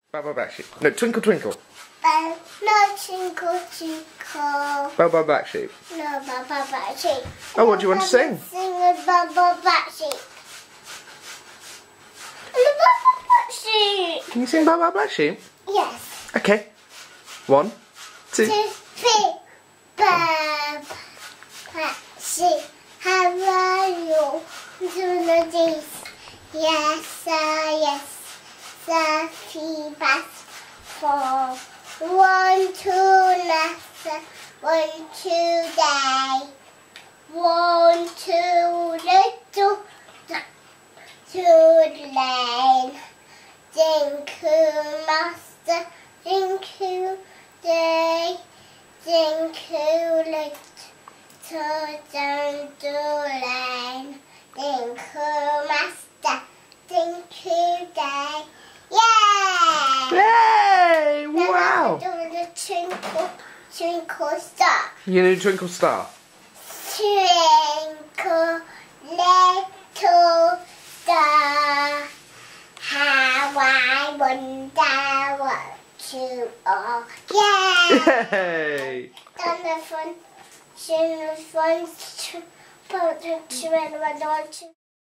Baba Black Sheep. No, Twinkle Twinkle. No, Twinkle Twinkle. Baba Black Sheep. No, Baba Black Sheep. Oh, what do you want to sing? Sing with Baba Black Sheep. The Baba Black Sheep. Can you sing Baba Black Sheep? Yes. Okay. 1, 2. 2, 3. Baba Black Sheep. How are you? Doing this? Yes, sir, yes. Safi bas for 1, 2, lesson, 1, 2 day, 1, 2 little, 2 lane, Dinku master, Dinku day, Dinku little, down the lane, Dinku master, Dinku day. Yay! Wow! I'm doing the twinkle star. You do Twinkle Star. Twinkle little star, how I wonder what you are. Yay! On the front, she was one, 2, 3, 2, 1, 2.